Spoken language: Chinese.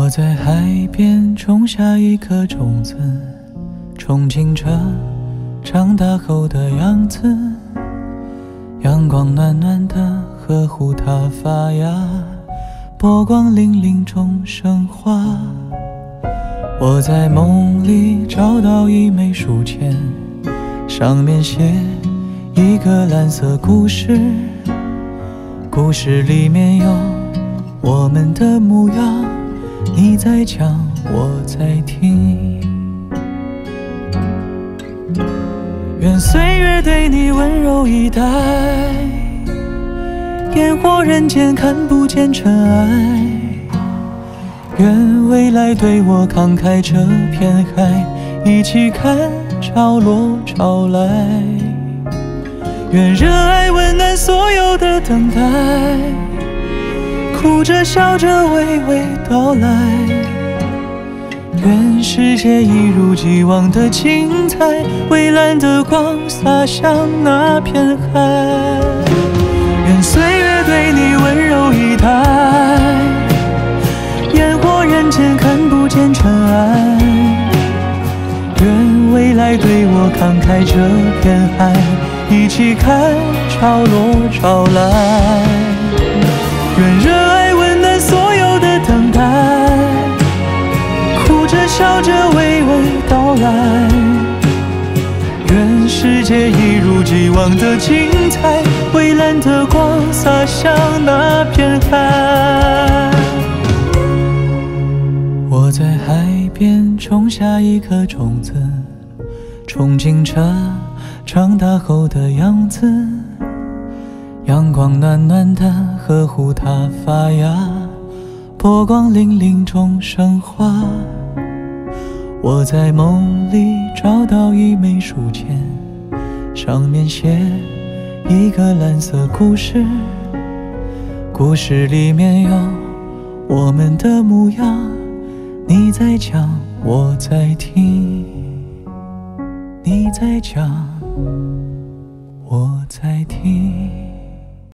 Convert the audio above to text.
在海边种下一颗种子，憧憬着长大后的样子。阳光暖暖的呵护它发芽，波光粼粼中生花。我在梦里找到一枚书签，上面写一个蓝色故事，故事里面有我们的模样，你在讲，我在听。愿岁月对你温柔以待，烟火人间看不见尘埃。愿未来对我慷慨这片海，一起看潮落潮来。愿热爱温暖所有的等待，哭着笑着娓娓道来。愿世界一如既往的精彩，蔚蓝的光洒向那片海。愿岁月对你温柔以待，烟火人间看不见尘埃。愿未来对我慷慨这片海，一起看潮落潮来。愿热爱温暖所有的等待，哭着笑着娓娓道来。愿世界一如既往的精彩，蔚蓝的光洒向那片海。我在海边种下一颗种子，憧憬着长大后的样子。阳光暖暖的呵护它发芽，波光粼粼中生花。我在梦里找到一枚书签，上面写一个蓝色故事，故事里面有我们的模样，你在讲，我在听。你在讲，我在听。